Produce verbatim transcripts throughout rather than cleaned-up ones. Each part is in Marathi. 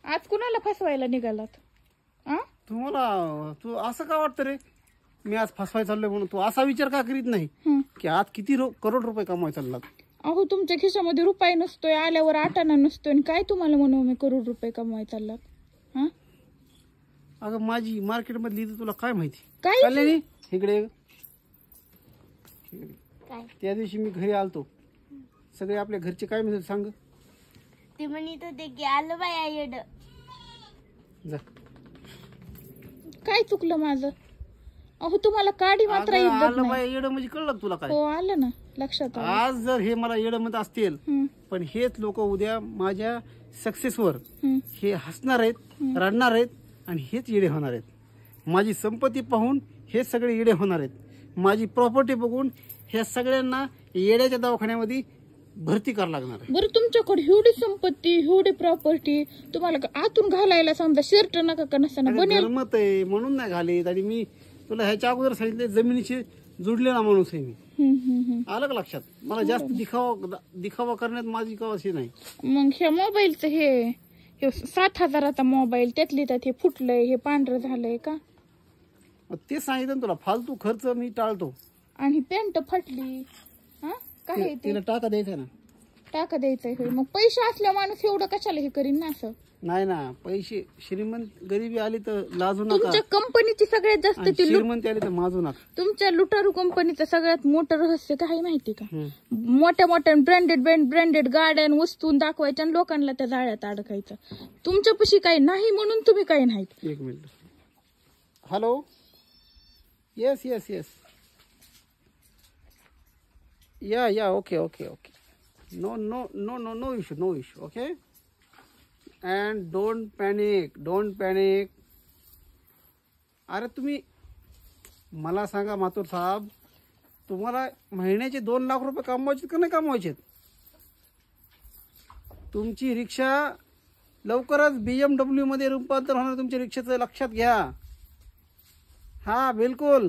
आज कुणाला फसवायला निघालात? आ तुम्हाला तू असं का वाटतं रे मी आज फसवाय चाललोय म्हणून? तू असा विचार का करीत नाही हं. की आज किती रो- करोड रुपये कमवाय चाललात? अहो तुमच्या खिशामध्ये रुपये नसतोय, आल्यावर आटाणा नसतोय, आणि काय तुम्हाला म्हणू मी करोड रुपये कमवाय चाललात? हा अगं माझी मार्केट मधली तर तुला काय माहिती? काय कल्याणी इकडे ये. इकडे. काय त्या दिवशी मी घरी आलतो, सगळे आपल्या घरचे काय म्हणत सांग ते म्हणत होते की आलं बाया येड. जा. काय चुकलं माझं? अहो तुम्हाला काडी मात्र अगं, इज्जत आलं नाही. बाय येडं म्हणजे कळलं का तुला काय? हो आलं ना लक्षात आलं. आज जर हे मला येडं म्हणत असतील हं, पण हेच लोक उद्या माझ्या सक्सेसवर हं. हे हसणार आहेत, रडणार आहेत आणि हेच येडे होणार आहेत. माझी संपत्ती पाहून हे सगळे येडे होणार आहेत. माझी प्रॉपर्टी बघून ह्या सगळ्यांना येड्याच्या दवाखान्यामध्ये भरती करावं लागणार आहे. बरं तुमच्याकडे एवढी संपत्ती, एवढी प्रॉपर्टी, तुम्हाला का आतून घालायला समजा शर्ट नका का नसताना बनेल? गरमत आहे म्हणून नाही घालीत. आणि मी तुला ह्याच्या अगोदर सांगितले जमिनीशी जुडलेला माणूस आहे मी. हं, हं, हं. आलं का लक्षात? मला जास्त दिखावा दिखावा करण्यात माझी का अशी नाही. मग ह्या मोबाईलचं हे हे सात हजाराचा मोबाईल त्यातली त्यात हे फुटलंय, हे पांढरं झालंय का? मग ते सांगितलं ना तुला, फालतू खर्च मी टाळतो. आणि पॅन्ट फाटली. हा काय आहे ते? तिला टाका द्यायचा ना. टाका द्यायचंय होय. मग पैसे असल्या माणूस एवढं कशाला हे करीन ना असं? नाही ना, पैसे श्रीमंत गरिबी आली तर लाजू नका, तुमच्या कंपनीची सगळ्यात जास्त आणि ती लुट- श्रीमंत आली तर माजू नका. तुमच्या लुटारू कंपनीचं सगळ्यात मोठं रहस्य काय माहिती का? हम्म. मोठ्या मोठ्या ब्रँडेड ब्रँडेड गाड्या वस्तू दाखवायच्या आणि लोकांना त्या जाळ्यात अडकायचं. तुमच्यापाशी काही नाही म्हणून तुम्ही काही नाहीत. एक minute. Hello. Yes yes yes yeah yeah okay okay okay. No no no no no issue no issue okay. And don't panic don't panic. अरे तुम्ही मला सांगा माथुर साहेब, तुम्हाला महिन्याचे दोन लाख रुपये कमवायचे का नाही कमवायचे? तुमची रिक्षा लवकरच बीएमडब्ल्यू मध्ये रूपांतर होणार तुमच्या रिक्षाचं, लक्षात घ्या. हा बिलकुल.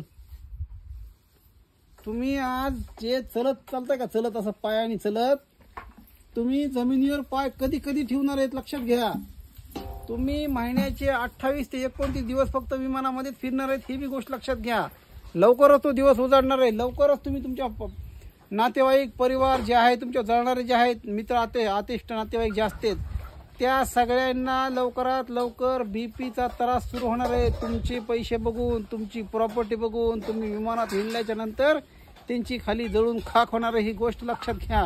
तुम्ही आज जे चलत चालताय का, चलत असं पायाने चलत, तुम्ही जमिनीवर पाय कधी कधी ठेवणार आहेत लक्षात घ्या. तुम्ही महिन्याचे अठ्ठावीस ते एकोणतीस दिवस फक्त विमानामध्ये फिरणार आहेत, ही बी गोष्ट लक्षात घ्या. लवकरच तो दिवस उजाडणार आहे. लवकरच तुम्ही तुमच्या प- नातेवाईक परिवार जे आहे, तुमच्या जळणारे जे आहेत, मित्र आते आतिष्ट नातेवाईक जे असतात, त्या सगळ्यांना लवकरात लवकर बीपीचा त्रास सुरू होणार आहे. तुमचे पैसे बघून, तुमची प्रॉपर्टी बघून, तुम्ही विमानात हिंडल्याच्या नंतर त्यांची खाली जळून खाक होणार आहे, ही गोष्ट लक्षात घ्या.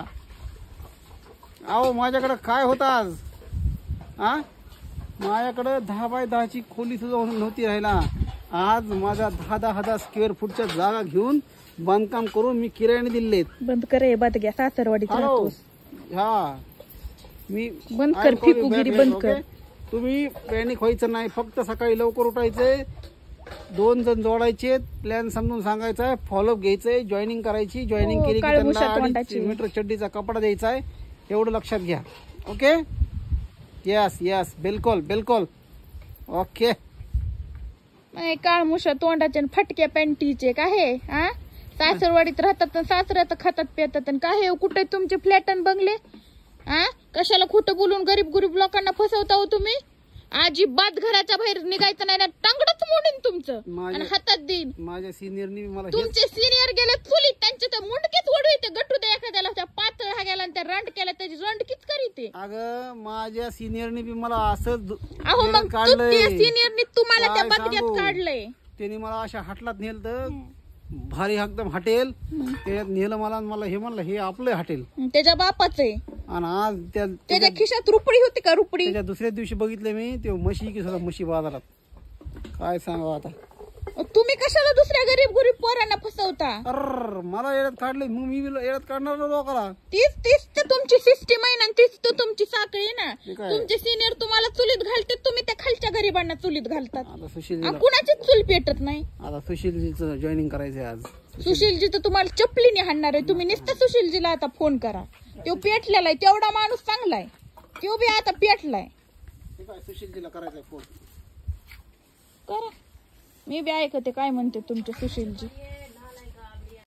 अहो माझ्याकडे काय होतं आज? आ माझ्याकडे दहा बाय दहाची खोली सुद्धा नव्हती राहिला. आज माझा दहा दहा हजार स्क्वेअर फूटच्या जागा घेऊन बांधकाम करून मी किरायाने दिलेत. बंद करे बाद घ्या सासरवाडीत हॅलो. राहतोस. हा मी बंद कर, फिकुगिरी बंद कर. तुम्ही पॅनिक व्हायचं नाही. फक्त सकाळी लवकर उठायचंय, दोन जण जोडायचे, प्लॅन समजून सांगायचा आहे, फॉलोअप घ्यायचंय, जॉईनिंग करायची. जॉईनिंग हो, केली की काळभुशात त्यांना अडीच तोंडाची. मीटर चड्डीचा कपडा द्यायचा आहे, एवढं लक्षात घ्या. ओके. यस यस बिलकुल बिलकुल ओके. काळमुशा तोंडाचे आणि फटक्या पॅन्टीचे काय हे? हा सासरवाडीत राहतात, सासऱ्यात खातात पितात, आणि काय हे कुठे तुमचे फ्लॅट आणि बंगले? हा कशाला खोटं बोलून गरीब गरीब लोकांना फसवता हो तुम्ही? अजिबात घराच्या बाहेर निघायचं नाही ना, टांगडच मोडीन तुमचं माझ्या- आणि हातात देईन. माझ्या सिनियरनी मला हेच- तुमचे सिनियर गेले चुलीत, त्यांचे तर मुंडकीच ओढविते, गट्टू द्या एखाद्याला, त्या पातळ हा गेला आणि त्या रंड केला त्याची रंडकीच करीते. अगं माझ्या सिनियरनी बी मला असं अहो मग सिनियरनी तुम्हाला त्या काय बदल्यात सांगू? काढलंय. त्यांनी मला अशा हाटलात नेलं तर भारी एकदम हॉटेल त्याच्यात नेलं मला, आणि मला हे म्हणलं हे आपलं हॉटेल, त्याच्या बापाच आहे. आणि आज त्या त्याच्या खिशात रुपडी होती का? रुपडी त्याच्या दुसऱ्या दिवशी बघितले मी ते म्हशी की सुद्धा म्हशी बाजारात. काय सांगावं आता. तुम्ही कशाला दुसऱ्या गरीब गरीब पोरांना फसवता? अर मला येड्यात काढले, मग मी बी येड्यात काढणार ना लोकाला. तीच तीच तर तुमची सिस्टीम आहे ना, तीच तर तुमची साखळी आहे ना. ते काय? तुमचे सिनियर तुम्हाला चुलीत घालते, तुम्ही त्या खालच्या गरीबांना चुलीत घालतात. आता सुशील आ, कुणाचीच चूल पेटत नाही. आता सुशीलजीचं जॉईनिंग करायचंय आज. सुशीलजी तर तुम्हाला चपलीने हाणणार आहे. तुम्ही नुसतं सुशीलजीला आता फोन करा. तो पेटलेला आहे, तेवढा माणूस चांगला आहे, तो बी आता पेटलाय. ते काय सुशीलजीला करायचंय फोन. करा. मी बी ऐकते काय म्हणते तुमचे सुशीलजी.